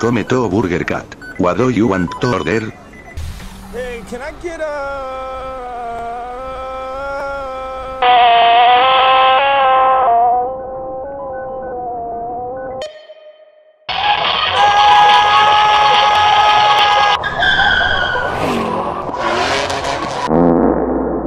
come to Burger Cat. What do you want to order? Hey, can I get a